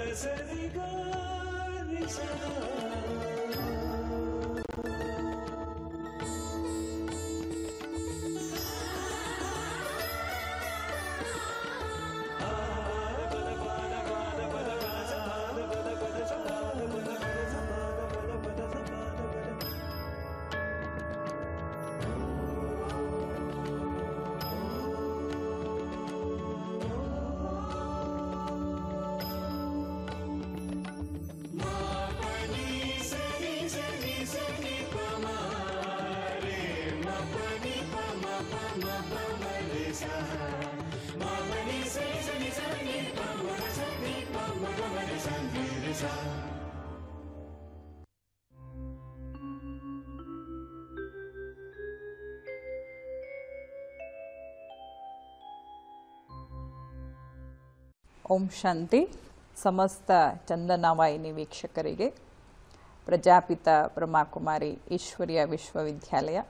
ಓಂ ಶಾಂತಿ. ಸಮಸ್ತ ಚಂದನವಾಹಿನಿ ವೀಕ್ಷಕರಿಗೆ ಪ್ರಜಾಪಿತ ಬ್ರಹ್ಮಕುಮಾರಿ ಈಶ್ವರೀಯ ವಿಶ್ವವಿದ್ಯಾಲಯ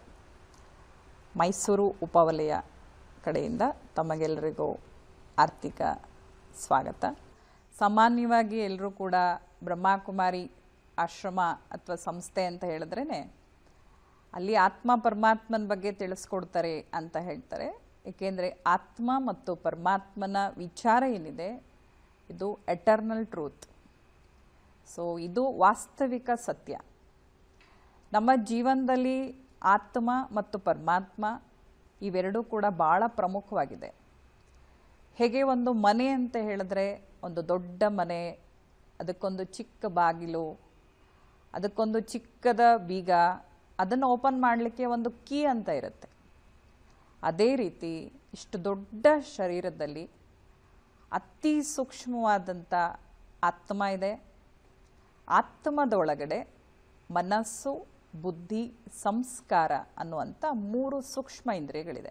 ಮೈಸೂರು ಉಪವಲಯ ಕಡೆಯಿಂದ ತಮಗೆಲ್ಲರಿಗೂ ಆರ್ಥಿಕ ಸ್ವಾಗತ. ಸಾಮಾನ್ಯವಾಗಿ ಎಲ್ಲರೂ ಕೂಡ ಬ್ರಹ್ಮಕುಮಾರಿ ಆಶ್ರಮ ಅಥವಾ ಸಂಸ್ಥೆ ಅಂತ ಹೇಳಿದ್ರೇ ಅಲ್ಲಿ ಆತ್ಮ ಪರಮಾತ್ಮನ ಬಗ್ಗೆ ತಿಳಿಸ್ಕೊಡ್ತಾರೆ ಅಂತ ಹೇಳ್ತಾರೆ. ಏಕೆಂದರೆ ಆತ್ಮ ಮತ್ತು ಪರಮಾತ್ಮನ ವಿಚಾರ ಏನಿದೆ ಇದು ಎಟರ್ನಲ್ ಟ್ರೂತ್. ಸೊ ಇದು ವಾಸ್ತವಿಕ ಸತ್ಯ. ನಮ್ಮ ಜೀವನದಲ್ಲಿ ಆತ್ಮ ಮತ್ತು ಪರಮಾತ್ಮ ಇವೆರಡೂ ಕೂಡ ಭಾಳ ಪ್ರಮುಖವಾಗಿದೆ. ಹೇಗೆ ಒಂದು ಮನೆ ಅಂತ ಹೇಳಿದ್ರೆ ಒಂದು ದೊಡ್ಡ ಮನೆ, ಅದಕ್ಕೊಂದು ಚಿಕ್ಕ ಬಾಗಿಲು, ಅದಕ್ಕೊಂದು ಚಿಕ್ಕದ ಬೀಗ, ಅದನ್ನು ಓಪನ್ ಮಾಡಲಿಕ್ಕೆ ಒಂದು ಕೀ ಅಂತ ಇರುತ್ತೆ. ಅದೇ ರೀತಿ ಇಷ್ಟು ದೊಡ್ಡ ಶರೀರದಲ್ಲಿ ಅತಿ ಸೂಕ್ಷ್ಮವಾದಂಥ ಆತ್ಮ ಇದೆ. ಆತ್ಮದೊಳಗಡೆ ಮನಸ್ಸು, ಬುದ್ಧಿ, ಸಂಸ್ಕಾರ ಅನ್ನುವಂಥ 3 ಸೂಕ್ಷ್ಮ ಇಂದ್ರಿಯಗಳಿದೆ.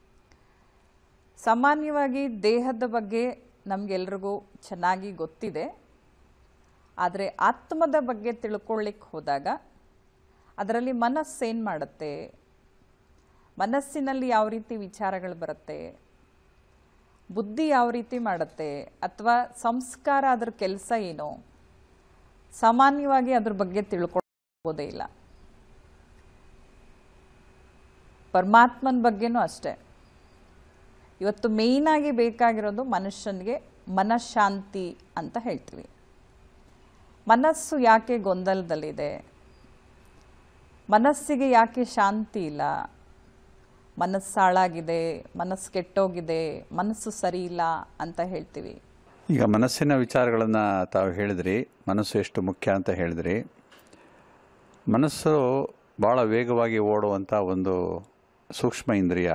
ಸಾಮಾನ್ಯವಾಗಿ ದೇಹದ ಬಗ್ಗೆ ನಮಗೆಲ್ರಿಗೂ ಚೆನ್ನಾಗಿ ಗೊತ್ತಿದೆ. ಆದರೆ ಆತ್ಮದ ಬಗ್ಗೆ ತಿಳ್ಕೊಳ್ಳಿಕ್ಕೆ ಹೋದಾಗ ಅದರಲ್ಲಿ ಮನಸ್ಸೇನು ಮಾಡುತ್ತೆ, ಮನಸ್ಸಿನಲ್ಲಿ ಯಾವ ರೀತಿ ವಿಚಾರಗಳು ಬರುತ್ತೆ, ಬುದ್ಧಿ ಯಾವ ರೀತಿ ಮಾಡುತ್ತೆ, ಅಥವಾ ಸಂಸ್ಕಾರ ಅದರ ಕೆಲಸ ಏನು, ಸಾಮಾನ್ಯವಾಗಿ ಅದ್ರ ಬಗ್ಗೆ ತಿಳ್ಕೊಳ್ಳೋದೇ ಇಲ್ಲ. ಪರಮಾತ್ಮನ ಬಗ್ಗೆನೂ ಅಷ್ಟೇ. ಇವತ್ತು ಮೇಯ್ನಾಗಿ ಬೇಕಾಗಿರೋದು ಮನುಷ್ಯನಿಗೆ ಮನಃಶಾಂತಿ ಅಂತ ಹೇಳ್ತೀವಿ. ಮನಸ್ಸು ಯಾಕೆ ಗೊಂದಲದಲ್ಲಿದೆ, ಮನಸ್ಸಿಗೆ ಯಾಕೆ ಶಾಂತಿ ಇಲ್ಲ, ಮನಸ್ಸು ಹಾಳಾಗಿದೆ, ಮನಸ್ಸು ಕೆಟ್ಟೋಗಿದೆ, ಮನಸ್ಸು ಸರಿ ಇಲ್ಲ ಅಂತ ಹೇಳ್ತೀವಿ. ಈಗ ಮನಸ್ಸಿನ ವಿಚಾರಗಳನ್ನು ತಾವು ಹೇಳಿದ್ರಿ, ಮನಸ್ಸು ಎಷ್ಟು ಮುಖ್ಯ ಅಂತ ಹೇಳಿದ್ರಿ. ಮನಸ್ಸು ಭಾಳ ವೇಗವಾಗಿ ಓಡುವಂಥ ಒಂದು ಸೂಕ್ಷ್ಮ ಇಂದ್ರಿಯ.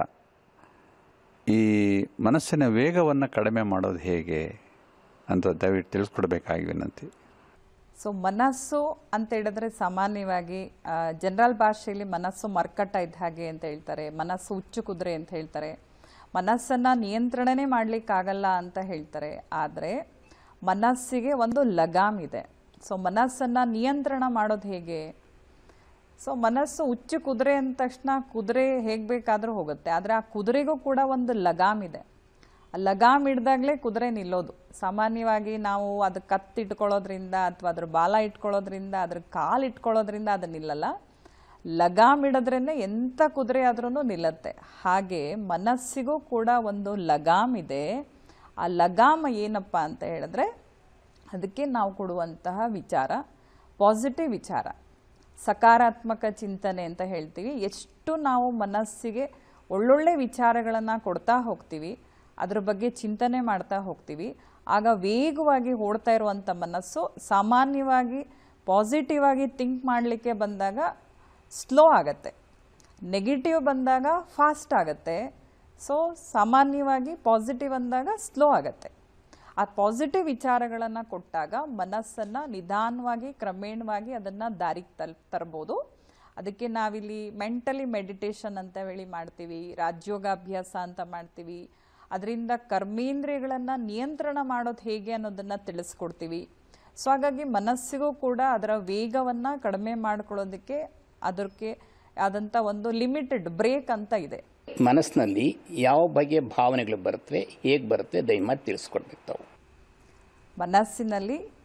ಈ ಮನಸ್ಸಿನ ವೇಗವನ್ನು ಕಡಿಮೆ ಮಾಡೋದು ಹೇಗೆ ಅಂತ ದಯವಿಟ್ಟು ತಿಳಿಸ್ಕೊಡ್ಬೇಕಾಗಿ ವಿನಂತಿ. ಸೊ ಮನಸ್ಸು ಅಂತ ಹೇಳಿದ್ರೆ ಸಾಮಾನ್ಯವಾಗಿ ಜನರಲ್ ಭಾಷೆಯಲ್ಲಿ ಮನಸ್ಸು ಮರ್ಕಟ ಇದ್ದ ಹಾಗೆ ಅಂತ ಹೇಳ್ತಾರೆ, ಮನಸ್ಸು ಹುಚ್ಚು ಕುದುರೆ ಅಂತ ಹೇಳ್ತಾರೆ, ಮನಸ್ಸನ್ನು ನಿಯಂತ್ರಣನೇ ಮಾಡಲಿಕ್ಕಾಗಲ್ಲ ಅಂತ ಹೇಳ್ತಾರೆ. ಆದರೆ ಮನಸ್ಸಿಗೆ ಒಂದು ಲಗಾಮ್ ಇದೆ. ಸೊ ಮನಸ್ಸನ್ನು ನಿಯಂತ್ರಣ ಮಾಡೋದು ಹೇಗೆ? ಸೊ ಮನಸ್ಸು ಹುಚ್ಚು ಕುದುರೆ ಅಂದ ತಕ್ಷಣ ಕುದುರೆ ಹೇಗೆ ಬೇಕಾದರೂ ಹೋಗುತ್ತೆ, ಆದರೆ ಆ ಕುದುರೆಗೂ ಕೂಡ ಒಂದು ಲಗಾಮ್ ಇದೆ. ಆ ಲಗಾಮ್ ಹಿಡ್ದಾಗಲೇ ಕುದುರೆ ನಿಲ್ಲೋದು. ಸಾಮಾನ್ಯವಾಗಿ ನಾವು ಅದು ಕತ್ತಿಟ್ಕೊಳ್ಳೋದ್ರಿಂದ ಅಥವಾ ಅದ್ರ ಬಾಲ ಇಟ್ಕೊಳ್ಳೋದ್ರಿಂದ, ಅದ್ರ ಕಾಲು ಇಟ್ಕೊಳ್ಳೋದ್ರಿಂದ ಅದು ನಿಲ್ಲಲ್ಲ. ಲಗಾಮ್ ಹಿಡಿದ್ರೇ ಎಂಥ ಕುದುರೆ ಆದ್ರೂ ನಿಲ್ಲತ್ತೆ. ಹಾಗೆ ಮನಸ್ಸಿಗೂ ಕೂಡ ಒಂದು ಲಗಾಮ್ ಇದೆ. ಆ ಲಗಾಮ ಏನಪ್ಪ ಅಂತ ಹೇಳಿದ್ರೆ ಅದಕ್ಕೆ ನಾವು ಕೊಡುವಂತಹ ವಿಚಾರ ಪಾಸಿಟಿವ್ ವಿಚಾರ, ಸಕಾರಾತ್ಮಕ ಚಿಂತನೆ ಅಂತ ಹೇಳ್ತೀವಿ. ಎಷ್ಟು ನಾವು ಮನಸ್ಸಿಗೆ ಒಳ್ಳೊಳ್ಳೆ ವಿಚಾರಗಳನ್ನು ಕೊಡ್ತಾ ಹೋಗ್ತೀವಿ, ಅದ್ರ ಬಗ್ಗೆ ಚಿಂತನೆ ಮಾಡ್ತಾ ಹೋಗ್ತೀವಿ, ಆಗ ವೇಗವಾಗಿ ಓಡ್ತಾ ಇರುವಂಥ ಮನಸ್ಸು ಸಾಮಾನ್ಯವಾಗಿ ಪಾಸಿಟಿವ್ ಆಗಿ ಥಿಂಕ್ ಮಾಡಲಿಕ್ಕೆ ಬಂದಾಗ ಸ್ಲೋ ಆಗುತ್ತೆ, ನೆಗೆಟಿವ್ ಬಂದಾಗ ಫಾಸ್ಟ್ ಆಗುತ್ತೆ. ಸೊ ಸಾಮಾನ್ಯವಾಗಿ ಪಾಸಿಟಿವ್ ಅಂದಾಗ ಸ್ಲೋ ಆಗುತ್ತೆ. ಆ ಪಾಸಿಟಿವ್ ವಿಚಾರಗಳನ್ನು ಕೊಟ್ಟಾಗ ಮನಸ್ಸನ್ನು ನಿಧಾನವಾಗಿ ಕ್ರಮೇಣವಾಗಿ ಅದನ್ನು ದಾರಿಗೆ ತರ್ಬೋದು. ಅದಕ್ಕೆ ನಾವಿಲ್ಲಿ ಮೆಂಟಲಿ ಮೆಡಿಟೇಷನ್ ಅಂತ ಹೇಳಿ ಮಾಡ್ತೀವಿ, ರಾಜಯೋಗಾಭ್ಯಾಸ ಅಂತ ಮಾಡ್ತೀವಿ. ಅದರಿಂದ ಕರ್ಮೇಂದ್ರಿಯಗಳನ್ನು ನಿಯಂತ್ರಣ ಮಾಡೋದು ಹೇಗೆ ಅನ್ನೋದನ್ನು ತಿಳಿಸ್ಕೊಡ್ತೀವಿ. ಸೊ ಹಾಗಾಗಿ ಮನಸ್ಸಿಗೂ ಕೂಡ ಅದರ ವೇಗವನ್ನು ಕಡಿಮೆ ಮಾಡ್ಕೊಳ್ಳೋದಕ್ಕೆ ಅದಕ್ಕೆ ಆದಂಥ ಒಂದು ಲಿಮಿಟೆಡ್ ಬ್ರೇಕ್ ಅಂತ ಇದೆ. ಮನಸ್ಸಿನಲ್ಲಿ ಯಾವ ಬಗೆಯ ಭಾವನೆಗಳು ಬರುತ್ತವೆ, ಹೇಗೆ ಬರುತ್ತೆ, ದಯಮಾಡಿ ತಿಳಿಸ್ಕೊಡ್ಬೇಕು ತಾವು. ಮನಸ್ಸಿನಲ್ಲಿ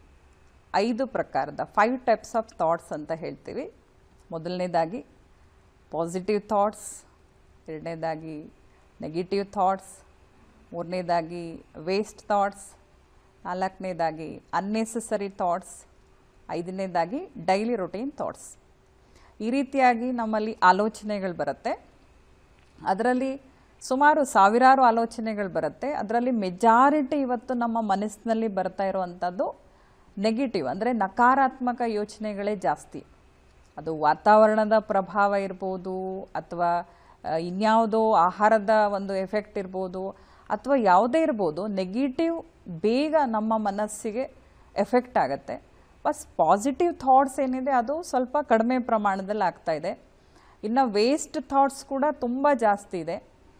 5 ಪ್ರಕಾರದ 5 ಟೈಪ್ಸ್ ಆಫ್ ಥಾಟ್ಸ್ ಅಂತ ಹೇಳ್ತೀವಿ. ಮೊದಲನೇದಾಗಿ ಪಾಸಿಟಿವ್ ಥಾಟ್ಸ್, ಎರಡನೇದಾಗಿ ನೆಗೆಟಿವ್ ಥಾಟ್ಸ್, ಮೂರನೇದಾಗಿ ವೇಸ್ಟ್ ಥಾಟ್ಸ್, ನಾಲ್ಕನೇದಾಗಿ ಅನ್ನೆಸೆಸರಿ ಥಾಟ್ಸ್, ಐದನೇದಾಗಿ ಡೈಲಿ ರೊಟೀನ್ ಥಾಟ್ಸ್. ಈ ರೀತಿಯಾಗಿ ನಮ್ಮಲ್ಲಿ ಆಲೋಚನೆಗಳು ಬರುತ್ತೆ. ಅದರಲ್ಲಿ ಸುಮಾರು ಸಾವಿರಾರು ಆಲೋಚನೆಗಳು ಬರುತ್ತೆ. ಅದರಲ್ಲಿ ಮೆಜಾರಿಟಿ ಇವತ್ತು ನಮ್ಮ ಮನಸ್ಸಿನಲ್ಲಿ ಬರ್ತಾ ಇರುವಂಥದ್ದು ನೆಗೆಟಿವ್, ಅಂದರೆ ನಕಾರಾತ್ಮಕ ಯೋಚನೆಗಳೇ ಜಾಸ್ತಿ. ಅದು ವಾತಾವರಣದ ಪ್ರಭಾವ ಇರ್ಬೋದು, ಅಥವಾ ಇನ್ಯಾವುದೋ ಆಹಾರದ ಒಂದು ಎಫೆಕ್ಟ್ ಇರ್ಬೋದು, ಅಥವಾ ಯಾವುದೇ ಇರ್ಬೋದು. ನೆಗೆಟಿವ್ ಬೇಗ ನಮ್ಮ ಮನಸ್ಸಿಗೆ ಎಫೆಕ್ಟ್ ಆಗುತ್ತೆ. ಬಸ್ ಪಾಸಿಟಿವ್ ಥಾಟ್ಸ್ ಏನಿದೆ ಅದು ಸ್ವಲ್ಪ ಕಡಿಮೆ ಪ್ರಮಾಣದಲ್ಲಿ ಆಗ್ತಾ ಇದೆ. ಇನ್ನು ವೇಸ್ಟ್ ಥಾಟ್ಸ್ ಕೂಡ ತುಂಬ ಜಾಸ್ತಿ ಇದೆ.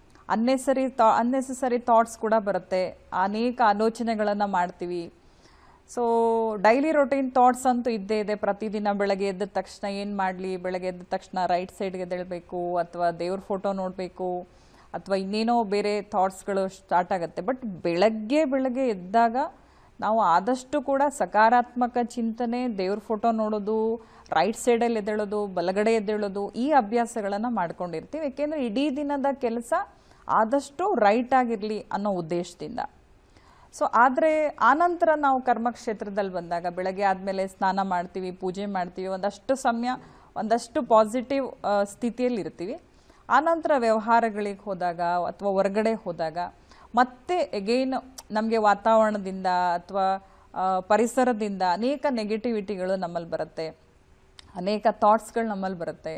ಅನ್ನೆಸೆಸರಿ ಥಾಟ್ಸ್ ಕೂಡ ಬರುತ್ತೆ. ಅನೇಕ ಆಲೋಚನೆಗಳನ್ನು ಮಾಡ್ತೀವಿ. ಸೊ ಡೈಲಿ ರೊಟೀನ್ ಥಾಟ್ಸ್ ಅಂತೂ ಇದ್ದೇ ಇದೆ. ಪ್ರತಿದಿನ ಬೆಳಗ್ಗೆ ಎದ್ದ ತಕ್ಷಣ ಏನು ಮಾಡಲಿ, ಬೆಳಗ್ಗೆ ಎದ್ದ ತಕ್ಷಣ ರೈಟ್ ಸೈಡ್ಗೆ ಎದ್ದೇಳಬೇಕು, ಅಥವಾ ದೇವ್ರ ಫೋಟೋ ನೋಡಬೇಕು, ಅಥವಾ ಇನ್ನೇನೋ ಬೇರೆ ಥಾಟ್ಸ್ಗಳು ಸ್ಟಾರ್ಟ್ ಆಗುತ್ತೆ. ಬಟ್ ಬೆಳಗ್ಗೆ ಎದ್ದಾಗ ನಾವು ಆದಷ್ಟು ಕೂಡ ಸಕಾರಾತ್ಮಕ ಚಿಂತನೆ, ದೇವ್ರ ಫೋಟೋ ನೋಡೋದು, ರೈಟ್ ಸೈಡಲ್ಲಿ ಎದ್ದೇಳೋದು, ಬಲಗಡೆ ಎದ್ದೇಳೋದು, ಈ ಅಭ್ಯಾಸಗಳನ್ನು ಮಾಡ್ಕೊಂಡಿರ್ತೀವಿ. ಏಕೆಂದರೆ ಇಡೀ ದಿನದ ಕೆಲಸ ಆದಷ್ಟು ರೈಟ್ ಆಗಿರಲಿ ಅನ್ನೋ ಉದ್ದೇಶದಿಂದ. ಸೊ ಆದರೆ ಆನಂತರ ನಾವು ಕರ್ಮಕ್ಷೇತ್ರದಲ್ಲಿ ಬಂದಾಗ ಬೆಳಗ್ಗೆ ಆದಮೇಲೆ ಸ್ನಾನ ಮಾಡ್ತೀವಿ, ಪೂಜೆ ಮಾಡ್ತೀವಿ, ಒಂದಷ್ಟು ಸಮಯ ಒಂದಷ್ಟು ಪಾಸಿಟಿವ್ ಸ್ಥಿತಿಯಲ್ಲಿ ಇರ್ತೀವಿ. ಆನಂತರ ವ್ಯವಹಾರಗಳಿಗೆ ಹೋದಾಗ ಅಥವಾ ಹೊರಗಡೆ ಹೋದಾಗ ಮತ್ತೆ ಎಗೈನ್ ನಮಗೆ ವಾತಾವರಣದಿಂದ ಅಥವಾ ಪರಿಸರದಿಂದ ಅನೇಕ ನೆಗೆಟಿವಿಟಿಗಳು ನಮ್ಮಲ್ಲಿ ಬರುತ್ತೆ, ಅನೇಕ ಥಾಟ್ಸ್ಗಳು ನಮ್ಮಲ್ಲಿ ಬರುತ್ತೆ.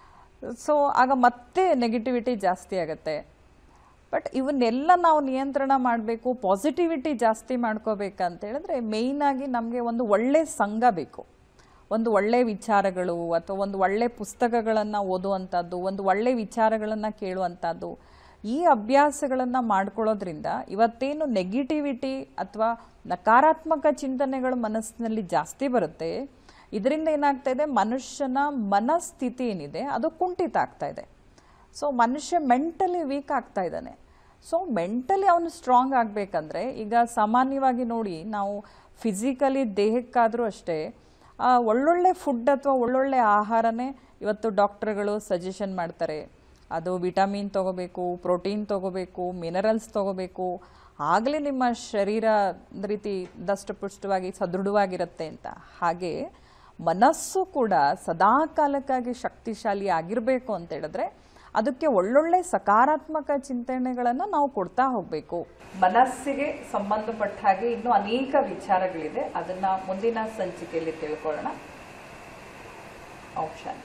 ಸೊ ಆಗ ಮತ್ತೆ ನೆಗೆಟಿವಿಟಿ ಜಾಸ್ತಿ ಆಗುತ್ತೆ. ಬಟ್ ಇವನ್ನೆಲ್ಲ ನಾವು ನಿಯಂತ್ರಣ ಮಾಡಬೇಕು, ಪಾಸಿಟಿವಿಟಿ ಜಾಸ್ತಿ ಮಾಡ್ಕೋಬೇಕಂತ ಹೇಳಿದ್ರೆ ಮೇಯ್ನಾಗಿ ನಮಗೆ ಒಂದು ಒಳ್ಳೆ ಸಂಘ ಬೇಕು. ಒಂದು ಒಳ್ಳೆ ವಿಚಾರಗಳು ಅಥವಾ ಒಂದು ಒಳ್ಳೆ ಪುಸ್ತಕಗಳನ್ನು ಓದುವಂಥದ್ದು, ಒಂದು ಒಳ್ಳೆ ವಿಚಾರಗಳನ್ನು ಕೇಳುವಂಥದ್ದು, ಈ ಅಭ್ಯಾಸಗಳನ್ನು ಮಾಡ್ಕೊಳ್ಳೋದ್ರಿಂದ ಇವತ್ತೇನು ನೆಗೆಟಿವಿಟಿ ಅಥವಾ ನಕಾರಾತ್ಮಕ ಚಿಂತನೆಗಳು ಮನಸ್ಸಿನಲ್ಲಿ ಜಾಸ್ತಿ ಬರುತ್ತೆ, ಇದರಿಂದ ಏನಾಗ್ತಾ ಇದೆ, ಮನುಷ್ಯನ ಮನಸ್ಥಿತಿ ಏನಿದೆ ಅದು ಕುಂಠಿತ ಆಗ್ತಾ ಇದೆ. ಸೊ ಮನುಷ್ಯ ಮೆಂಟಲಿ ವೀಕ್ ಆಗ್ತಾ ಇದ್ದಾನೆ. ಸೊ ಮೆಂಟಲಿ ಅವನು ಸ್ಟ್ರಾಂಗ್ ಆಗಬೇಕಂದ್ರೆ ಈಗ ಸಾಮಾನ್ಯವಾಗಿ ನೋಡಿ, ನಾವು ಫಿಸಿಕಲಿ ದೇಹಕ್ಕಾದರೂ ಅಷ್ಟೇ ಒಳ್ಳೊಳ್ಳೆ ಫುಡ್ ಅಥವಾ ಒಳ್ಳೊಳ್ಳೆ ಆಹಾರನೇ ಇವತ್ತು ಡಾಕ್ಟರ್ಗಳು ಸಜೆಷನ್ ಮಾಡ್ತಾರೆ. ಅದು ವಿಟಮಿನ್ ತೊಗೋಬೇಕು, ಪ್ರೋಟೀನ್ ತೊಗೋಬೇಕು, ಮಿನರಲ್ಸ್ ತೊಗೋಬೇಕು, ಆಗಲೇ ನಿಮ್ಮ ಶರೀರ ರೀತಿ ದಷ್ಟಪುಷ್ಟವಾಗಿ ಸದೃಢವಾಗಿರುತ್ತೆ ಅಂತ. ಹಾಗೆ ಮನಸ್ಸು ಕೂಡ ಸದಾ ಕಾಲಕ್ಕಾಗಿ ಶಕ್ತಿಶಾಲಿ ಆಗಿರಬೇಕು ಅಂತ ಹೇಳಿದ್ರೆ ಅದಕ್ಕೆ ಒಳ್ಳೊಳ್ಳೆ ಸಕಾರಾತ್ಮಕ ಚಿಂತನೆಗಳನ್ನು ನಾವು ಕೊಡ್ತಾ ಹೋಗಬೇಕು. ಮನಸ್ಸಿಗೆ ಸಂಬಂಧಪಟ್ಟ ಹಾಗೆ ಇನ್ನೂ ಅನೇಕ ವಿಚಾರಗಳಿದೆ, ಅದನ್ನ ಮುಂದಿನ ಸಂಚಿಕೆಯಲ್ಲಿ ತಿಳ್ಕೊಳ್ಳೋಣ. ಆಪ್ಷನ್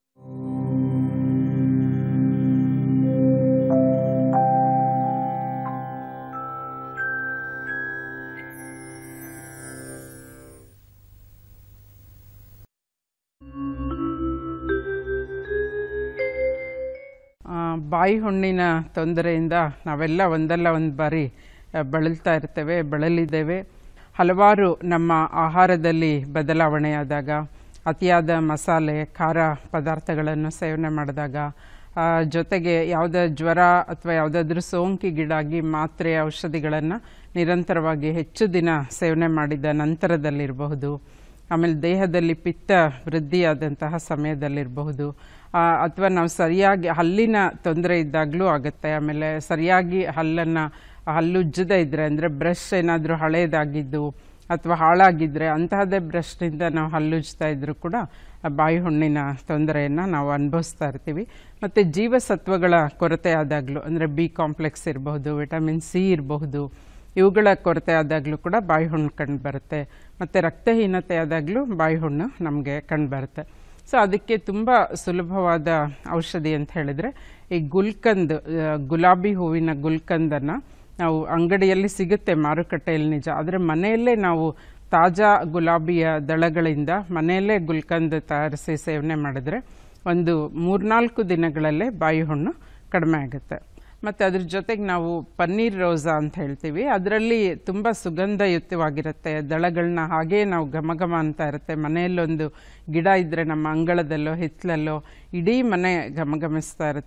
ಬಾಯಿ ಹುಣ್ಣಿನ ತೊಂದರೆಯಿಂದ ನಾವೆಲ್ಲ ಒಂದಲ್ಲ ಒಂದು ಬಾರಿ ಬಳಲ್ತಾ ಇರ್ತೇವೆ, ಬಳಲಿದ್ದೇವೆ. ಹಲವಾರು ನಮ್ಮ ಆಹಾರದಲ್ಲಿ ಬದಲಾವಣೆಯಾದಾಗ, ಅತಿಯಾದ ಮಸಾಲೆ ಖಾರ ಪದಾರ್ಥಗಳನ್ನು ಸೇವನೆ ಮಾಡಿದಾಗ, ಜೊತೆಗೆ ಯಾವುದೇ ಜ್ವರ ಅಥವಾ ಯಾವುದಾದ್ರೂ ಸೋಂಕಿಗೀಡಾಗಿ ಮಾತ್ರೆ ಔಷಧಿಗಳನ್ನು ನಿರಂತರವಾಗಿ ಹೆಚ್ಚು ದಿನ ಸೇವನೆ ಮಾಡಿದ ನಂತರದಲ್ಲಿರಬಹುದು, ಆಮೇಲೆ ದೇಹದಲ್ಲಿ ಪಿತ್ತ ವೃದ್ಧಿಯಾದಂತಹ ಸಮಯದಲ್ಲಿರಬಹುದು, ಅಥವಾ ನಾವು ಸರಿಯಾಗಿ ಹಲ್ಲಿನ ತೊಂದರೆ ಇದ್ದಾಗಲೂ ಆಗುತ್ತೆ. ಆಮೇಲೆ ಸರಿಯಾಗಿ ಹಲ್ಲುಜ್ಜದೇ ಇದ್ದರೆ, ಅಂದರೆ ಬ್ರಷ್ ಏನಾದರೂ ಹಳೇದಾಗಿದ್ದು ಅಥವಾ ಹಾಳಾಗಿದ್ದರೆ ಅಂತಹದ್ದೇ ಬ್ರಷ್ನಿಂದ ನಾವು ಹಲ್ಲುಜ್ತಾ ಇದ್ದರೂ ಕೂಡ ಬಾಯಿ ಹುಣ್ಣಿನ ತೊಂದರೆಯನ್ನು ನಾವು ಅನುಭವಿಸ್ತಾ ಇರ್ತೀವಿ. ಮತ್ತು ಜೀವಸತ್ವಗಳ ಕೊರತೆ ಆದಾಗಲೂ, ಅಂದರೆ ಬಿ ಕಾಂಪ್ಲೆಕ್ಸ್ ಇರಬಹುದು, ವಿಟಮಿನ್ ಸಿ ಇರಬಹುದು, ಇವುಗಳ ಕೊರತೆ ಆದಾಗಲೂ ಕೂಡ ಬಾಯಿ ಹುಣ್ಣು ಕಂಡು ಬರುತ್ತೆ. ಮತ್ತು ರಕ್ತಹೀನತೆ ಆದಾಗಲೂ ಬಾಯಿ ಹುಣ್ಣು ನಮಗೆ ಕಂಡು ಬರುತ್ತೆ. ಸೊ ಅದಕ್ಕೆ ತುಂಬ ಸುಲಭವಾದ ಔಷಧಿ ಅಂತ ಹೇಳಿದರೆ ಈ ಗುಲ್ಕಂದ್, ಗುಲಾಬಿ ಹೂವಿನ ಗುಲ್ಕಂದನ್ನು ನಾವು ಅಂಗಡಿಯಲ್ಲಿ ಸಿಗುತ್ತೆ, ಮಾರುಕಟ್ಟೆಯಲ್ಲಿ ನಿಜ. ಆದರೆ ಮನೆಯಲ್ಲೇ ನಾವು ತಾಜಾ ಗುಲಾಬಿಯ ದಳಗಳಿಂದ ಮನೆಯಲ್ಲೇ ಗುಲ್ಕಂದ್ ತಯಾರಿಸಿ ಸೇವನೆ ಮಾಡಿದ್ರೆ ಒಂದು 3-4 ದಿನಗಳಲ್ಲೇ ಬಾಯಿ ಹುಣ್ಣು ಕಡಿಮೆ ಆಗುತ್ತೆ. ಮತ್ತು ಅದ್ರ ಜೊತೆಗೆ ನಾವು ಪನ್ನೀರ್ ರೋಸಾ ಅಂತ ಹೇಳ್ತೀವಿ, ಅದರಲ್ಲಿ ತುಂಬ ಸುಗಂಧಯುಕ್ತವಾಗಿರುತ್ತೆ. ದಳಗಳನ್ನ ಹಾಗೇ ನಾವು ಘಮ ಅಂತ ಇರುತ್ತೆ. ಮನೆಯಲ್ಲೊಂದು ಗಿಡ ಇದ್ದರೆ ನಮ್ಮ ಅಂಗಳದಲ್ಲೋ ಹಿತ್ತಲಲ್ಲೋ ಇಡೀ ಮನೆ ಘಮಘಮಿಸ್ತಾ ಇರುತ್ತೆ.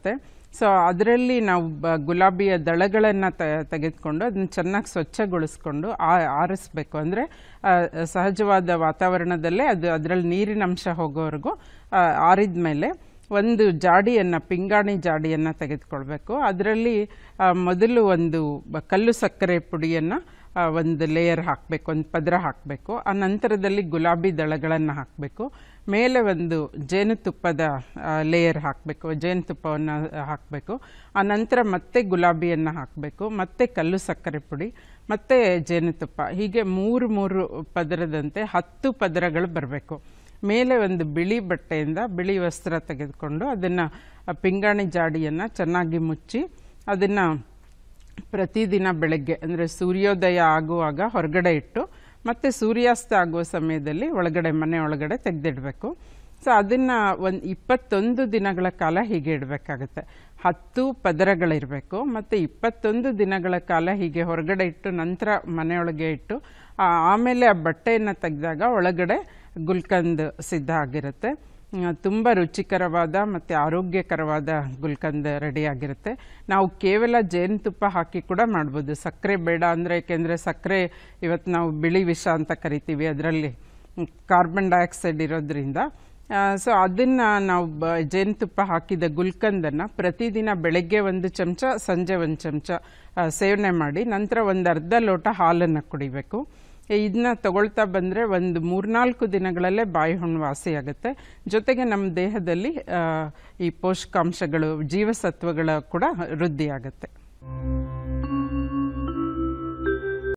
ಸೊ ಅದರಲ್ಲಿ ನಾವು ಗುಲಾಬಿಯ ದಳಗಳನ್ನು ತೆಗೆದುಕೊಂಡು ಅದನ್ನು ಚೆನ್ನಾಗಿ ಸ್ವಚ್ಛಗೊಳಿಸ್ಕೊಂಡು ಆರಿಸ್ಬೇಕು. ಅಂದರೆ ಸಹಜವಾದ ವಾತಾವರಣದಲ್ಲೇ ಅದರಲ್ಲಿ ನೀರಿನ ಅಂಶ ಹೋಗೋವರೆಗೂ ಆರಿದ ಮೇಲೆ ಒಂದು ಜಾಡಿಯನ್ನು, ಪಿಂಗಾಣಿ ಜಾಡಿಯನ್ನು ತೆಗೆದುಕೊಳ್ಬೇಕು. ಅದರಲ್ಲಿ ಮೊದಲು ಒಂದು ಕಲ್ಲು ಸಕ್ಕರೆ ಪುಡಿಯನ್ನು ಒಂದು ಲೇಯರ್ ಹಾಕಬೇಕು, ಒಂದು ಪದರ ಹಾಕಬೇಕು. ಆ ನಂತರದಲ್ಲಿ ಗುಲಾಬಿ ದಳಗಳನ್ನು ಹಾಕಬೇಕು. ಮೇಲೆ ಒಂದು ಜೇನುತುಪ್ಪದ ಲೇಯರ್ ಹಾಕಬೇಕು, ಜೇನುತುಪ್ಪವನ್ನು ಹಾಕಬೇಕು. ಆ ನಂತರ ಮತ್ತೆ ಗುಲಾಬಿಯನ್ನು ಹಾಕಬೇಕು, ಮತ್ತೆ ಕಲ್ಲು ಸಕ್ಕರೆ ಪುಡಿ, ಮತ್ತೆ ಜೇನುತುಪ್ಪ. ಹೀಗೆ ಮೂರು ಪದರದಂತೆ 10 ಪದರಗಳು ಬರಬೇಕು. ಮೇಲೆ ಒಂದು ಬಿಳಿ ಬಟ್ಟೆಯಿಂದ ಬಿಳಿ ವಸ್ತ್ರ ತೆಗೆದುಕೊಂಡು ಅದನ್ನು ಪಿಂಗಾಣಿ ಜಾಡಿಯನ್ನು ಚೆನ್ನಾಗಿ ಮುಚ್ಚಿ ಅದನ್ನು ಪ್ರತಿದಿನ ಬೆಳಗ್ಗೆ ಅಂದರೆ ಸೂರ್ಯೋದಯ ಆಗುವಾಗ ಹೊರಗಡೆ ಇಟ್ಟು ಮತ್ತು ಸೂರ್ಯಾಸ್ತ ಆಗುವ ಸಮಯದಲ್ಲಿ ಮನೆ ಒಳಗಡೆ ತೆಗೆದಿಡಬೇಕು. ಸೊ ಅದನ್ನು 21 ದಿನಗಳ ಕಾಲ ಹೀಗೆ ಇಡಬೇಕಾಗತ್ತೆ. 10 ಪದರಗಳಿರಬೇಕು ಮತ್ತು 21 ದಿನಗಳ ಕಾಲ ಹೀಗೆ ಹೊರಗಡೆ ಇಟ್ಟು ನಂತರ ಮನೆಯೊಳಗೆ ಇಟ್ಟು ಆಮೇಲೆ ಆ ಬಟ್ಟೆಯನ್ನು ತೆಗೆದಾಗ ಒಳಗಡೆ ಗುಲ್ಕಂದ್ ಸಿದ್ಧ ಆಗಿರುತ್ತೆ. ತುಂಬ ರುಚಿಕರವಾದ ಮತ್ತು ಆರೋಗ್ಯಕರವಾದ ಗುಲ್ಕಂದ್ ರೆಡಿಯಾಗಿರುತ್ತೆ. ನಾವು ಕೇವಲ ಜೇನುತುಪ್ಪ ಹಾಕಿ ಕೂಡ ಮಾಡ್ಬೋದು, ಸಕ್ಕರೆ ಬೇಡ ಅಂದರೆ. ಏಕೆಂದರೆ ಸಕ್ಕರೆ ಇವತ್ತು ನಾವು ಬಿಳಿ ವಿಷ ಅಂತ ಕರಿತೀವಿ, ಅದರಲ್ಲಿ ಕಾರ್ಬನ್ ಡೈಆಕ್ಸೈಡ್ ಇರೋದ್ರಿಂದ. ಸೊ ಅದನ್ನು ನಾವು ಜೇನುತುಪ್ಪ ಹಾಕಿದ ಗುಲ್ಕಂದನ್ನು ಪ್ರತಿದಿನ ಬೆಳಗ್ಗೆ 1 ಚಮಚ, ಸಂಜೆ 1 ಚಮಚ ಸೇವನೆ ಮಾಡಿ ನಂತರ ಒಂದು ಅರ್ಧ ಲೋಟ ಹಾಲನ್ನು ಕುಡಿಬೇಕು. ಇದನ್ನ ತಗೊಳ್ತಾ ಬಂದರೆ ಒಂದು 3-4 ದಿನಗಳಲ್ಲೇ ಬಾಯಿ ಹುಣ್ಣು ವಾಸಿಯಾಗುತ್ತೆ. ಜೊತೆಗೆ ನಮ್ಮ ದೇಹದಲ್ಲಿ ಈ ಪೋಷಕಾಂಶಗಳು, ಜೀವಸತ್ವಗಳ ಕೂಡ ವೃದ್ಧಿಯಾಗುತ್ತೆ.